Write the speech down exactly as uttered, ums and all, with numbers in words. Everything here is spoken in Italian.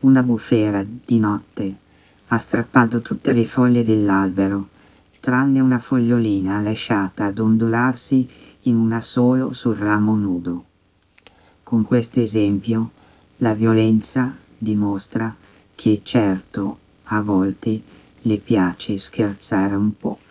Una bufera, di notte, ha strappato tutte le foglie dell'albero, tranne una fogliolina lasciata ad ondularsi in una solo sul ramo nudo. Con questo esempio, la violenza dimostra che certo, a volte, le piace scherzare un po'.